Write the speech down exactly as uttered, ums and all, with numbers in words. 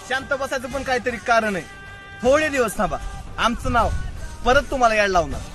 शांत बसायचं पण काहीतरी कारण आहे. थोडे दिवस थांबा, आमचं नाव परत तुम्हाला याड लावणार.